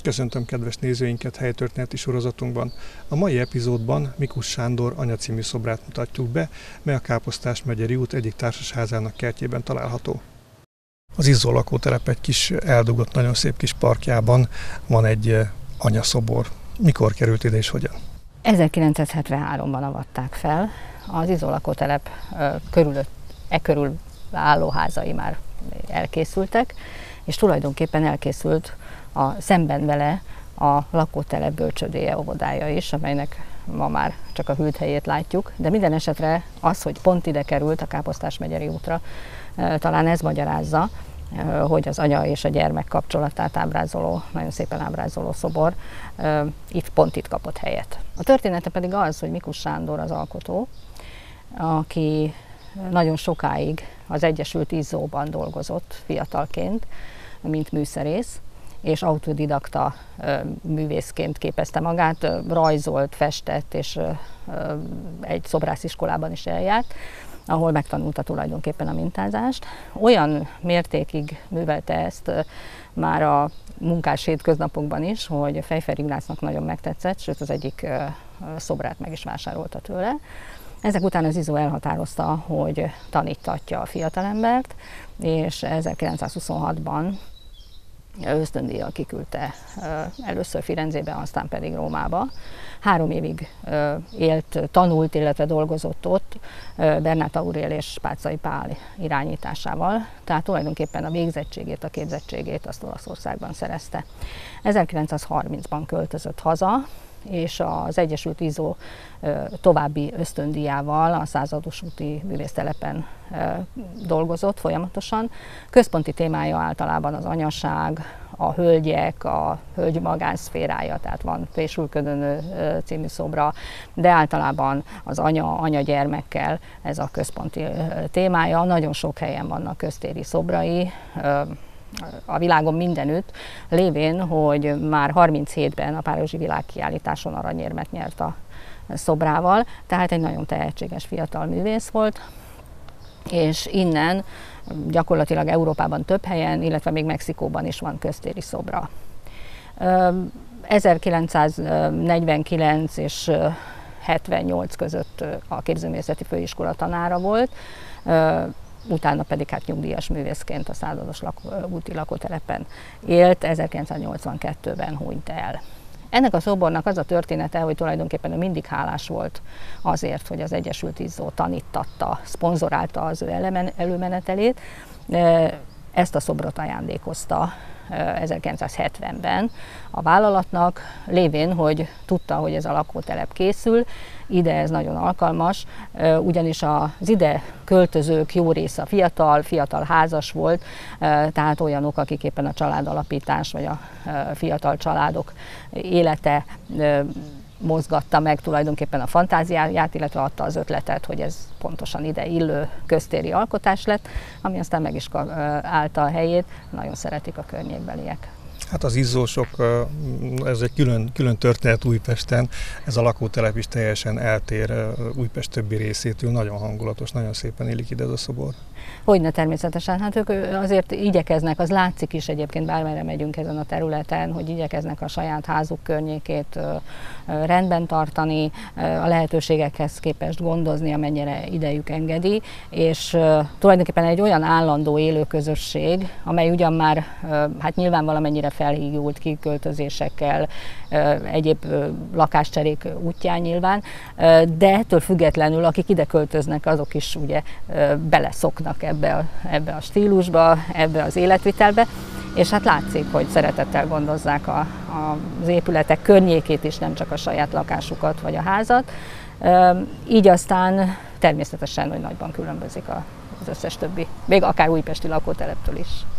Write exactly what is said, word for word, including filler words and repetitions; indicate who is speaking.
Speaker 1: Köszöntöm kedves nézőinket helytörténeti sorozatunkban. A mai epizódban Mikus Sándor Anya című szobrát mutatjuk be, mely a Káposztás-megyeri út egyik társasházának kertjében található. Az Izzó lakótelep egy kis eldugott, nagyon szép kis parkjában van egy anyaszobor. Mikor került ide és hogyan?
Speaker 2: ezerkilencszázhetvenháromban avatták fel. Az Izzó lakótelep körülött, e körül álló házai már elkészültek, és tulajdonképpen elkészült a szemben vele a lakótelep bölcsődéje, óvodája is, amelynek ma már csak a hűlt helyét látjuk, de minden esetre az, hogy pont ide került a Káposztás-megyeri útra, talán ez magyarázza, hogy az anya és a gyermek kapcsolatát ábrázoló, nagyon szépen ábrázoló szobor itt pont itt kapott helyet. A története pedig az, hogy Mikus Sándor az alkotó, aki nagyon sokáig az Egyesült Izzóban dolgozott fiatalként, mint műszerész, és autodidakta művészként képezte magát, rajzolt, festett, és egy szobrásziskolában is eljárt, ahol megtanulta tulajdonképpen a mintázást. Olyan mértékig művelte ezt már a munkás hétköznapokban is, hogy Fejfer Ignácnak nagyon megtetszett, sőt az egyik szobrát meg is vásárolta tőle. Ezek után az Izzó elhatározta, hogy tanítatja a fiatalembert, és ezerkilencszázhuszonhatban ösztöndíjjal kiküldte először Firenzébe, aztán pedig Rómába. Három évig élt, tanult, illetve dolgozott ott Bernát Aurél és Páczai Pál irányításával, tehát tulajdonképpen a végzettségét, a képzettségét azt Olaszországban szerezte. ezerkilencszázharmincban költözött haza, és az Egyesült Izzó további ösztöndíjával a Százados úti művésztelepen dolgozott folyamatosan. Központi témája általában az anyaság, a hölgyek, a hölgy magánszférája, tehát van Fésülködönő című szobra, de általában az anya, anya-gyermekkel ez a központi témája. Nagyon sok helyen vannak köztéri szobrai, a világon mindenütt, lévén, hogy már harminchétben a Párizsi Világkiállításon aranyérmet nyert a szobrával, tehát egy nagyon tehetséges fiatal művész volt, és innen gyakorlatilag Európában több helyen, illetve még Mexikóban is van köztéri szobra. ezerkilencszáznegyvenkilenc és hetvennyolc között a képzőművészeti főiskola tanára volt, utána pedig hát nyugdíjas művészként a Százados lakó, úti lakótelepen élt, ezerkilencszáznyolcvankettőben hunyt el. Ennek a szobornak az a története, hogy tulajdonképpen ő mindig hálás volt azért, hogy az Egyesült Izzó tanítatta, szponzorálta az ő előmenetelét. Ezt a szobrot ajándékozta ezerkilencszázhetvenben a vállalatnak, lévén, hogy tudta, hogy ez a lakótelep készül, ide ez nagyon alkalmas, ugyanis az ide költözők jó része fiatal, fiatal házas volt, tehát olyanok, akik éppen a családalapítás vagy a fiatal családok élete mozgatta meg tulajdonképpen a fantáziáját, illetve adta az ötletet, hogy ez pontosan ide illő köztéri alkotás lett, ami aztán meg is állta a helyét, nagyon szeretik a környékbeliek.
Speaker 1: Hát az izzósok, ez egy külön, külön történet Újpesten, ez a lakótelep is teljesen eltér Újpest többi részétől, nagyon hangulatos, nagyon szépen élik ide ez a szobor.
Speaker 2: Hogyne, természetesen, hát ők azért igyekeznek, az látszik is egyébként, bármerre megyünk ezen a területen, hogy igyekeznek a saját házuk környékét rendben tartani, a lehetőségekhez képest gondozni, amennyire idejük engedi, és tulajdonképpen egy olyan állandó élő közösség, amely ugyan már hát nyilván valamennyire felhígult kiköltözésekkel, egyéb lakáscherék útján nyilván, de ettől függetlenül, akik ide költöznek, azok is ugye beleszoknak ebbe a, ebbe a stílusba, ebbe az életvitelbe, és hát látszik, hogy szeretettel gondozzák a, a, az épületek környékét is, nem csak a saját lakásukat vagy a házat. Így aztán természetesen, hogy nagyban különbözik az összes többi, még akár újpesti lakóteleptől is.